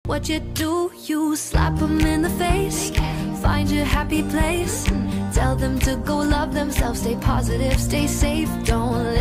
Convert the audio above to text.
What you do, you slap them in the face. Find your happy place. Tell them to go love themselves. Stay positive, stay safe. Don't